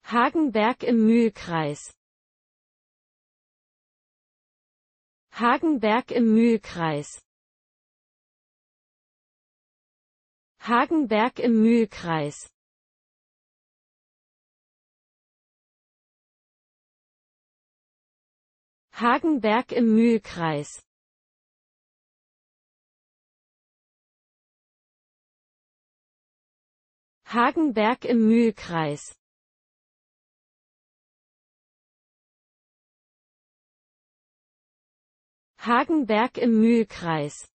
Hagenberg im Mühlkreis. Hagenberg im Mühlkreis. Hagenberg im Mühlkreis. Hagenberg im Mühlkreis. Hagenberg im Mühlkreis. Hagenberg im Mühlkreis.